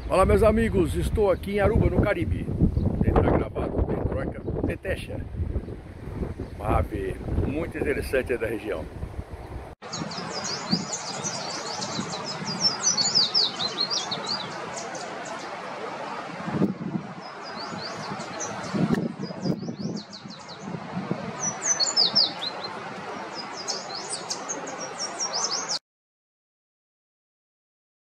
Olá meus amigos, estou aqui em Aruba, no Caribe. Está gravado em Troika Petecha, uma ave muito interessante da região.